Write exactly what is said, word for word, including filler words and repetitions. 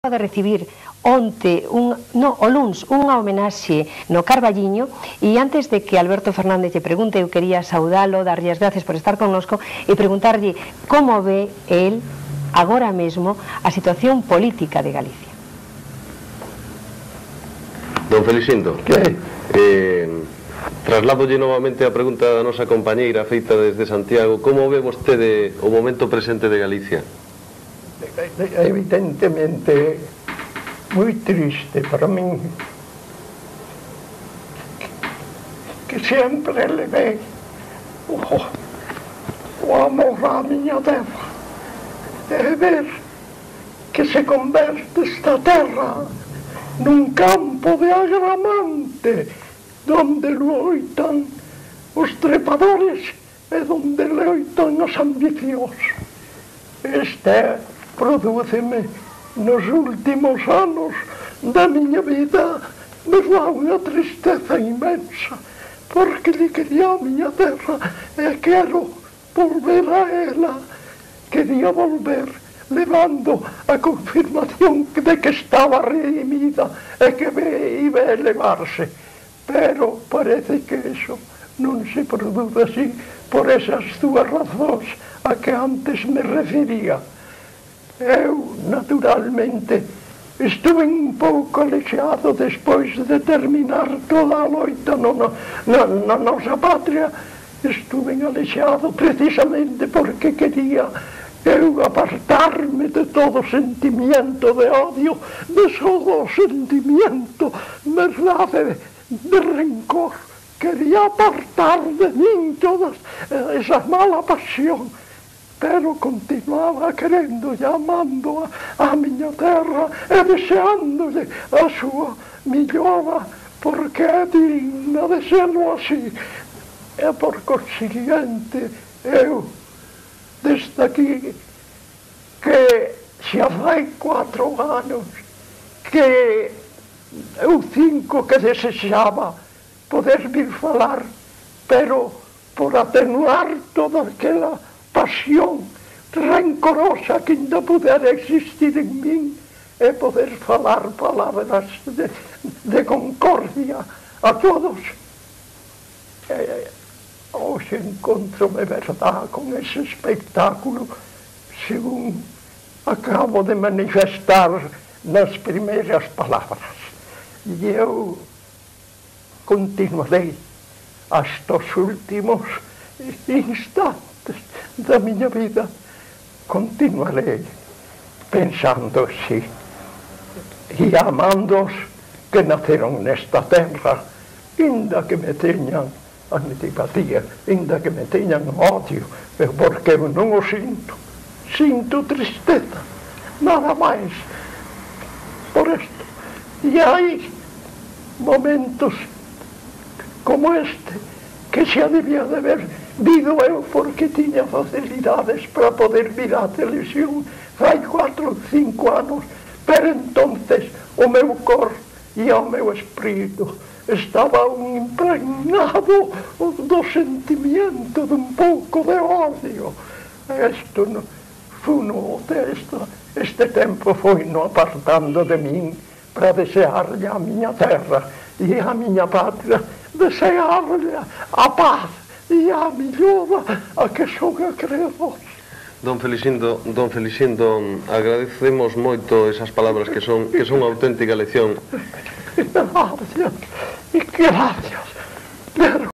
de recibir onte, un, no, o luns, unha homenaxe no Carballiño, e antes de que Alberto Fernández lle pregunte, eu quería saudalo, darlle as gracias por estar connosco e preguntarlle como ve el agora mesmo a situación política de Galicia. Don Felicindo, que? Eh, trasladolle novamente a pregunta da nosa compañeira feita desde Santiago. Como ve vostede o momento presente de Galicia? Evidentemente moi triste para min, que sempre levei o, o amor á miña terra, e ver que se converte esta terra nun campo de agramante donde loitan os trepadores e donde loitan os ambiciosos. Este prodúceme nos últimos anos da miña vida, me dá unha tristeza inmensa, porque li quería a miña terra e quero volver a ela. Quería volver levando a confirmación de que estaba redimida e que iba a elevarse, pero parece que eso non se produce así por esas dúas razóns a que antes me refería. Eu, naturalmente, estuve un pouco alexado despois de terminar toda a loita na, na, na nosa patria. Estuve alexado precisamente porque quería eu apartarme de todo sentimiento de odio, de todo sentimiento, verdade, de rencor. Quería apartar de min toda esa mala pasión, pero continuaba querendo e amando a, a miña terra e deseándolle a súa millora, porque é digna de serlo así. E por consiguiente, eu, desde aquí, que xa fai cuatro anos, que eu cinco que desexaba poder vir falar, pero por atenuar toda aquela pasión rencorosa que ainda pudera existir en min e poder falar palabras de, de concordia a todos. E, hoxe encontro-me, verdade, con ese espectáculo, según acabo de manifestar nas primeiras palabras. E eu continuarei hasta os últimos instantes da miña vida, continuarei pensando así e amando-os que naceron nesta terra, inda que me teñan antipatía, inda que me teñan odio, porque eu non o sinto, sinto tristeza, nada máis por isto. E hai momentos como este que xa debía de haber vido eu, porque tiña facilidades para poder vir á televisión fai cuatro ou cinco anos, pero entonces o meu cor e o meu espírito estaba un impregnado do sentimento dun pouco de odio. Isto no, funo, este, este tempo foi no apartando de min para desearlle a miña terra e a miña patria, desearlle a paz e a millora a que son acreedor. Don Felicindo, Don Felicindo, agradecemos moito esas palabras que son que son auténtica lección. Gracias, gracias.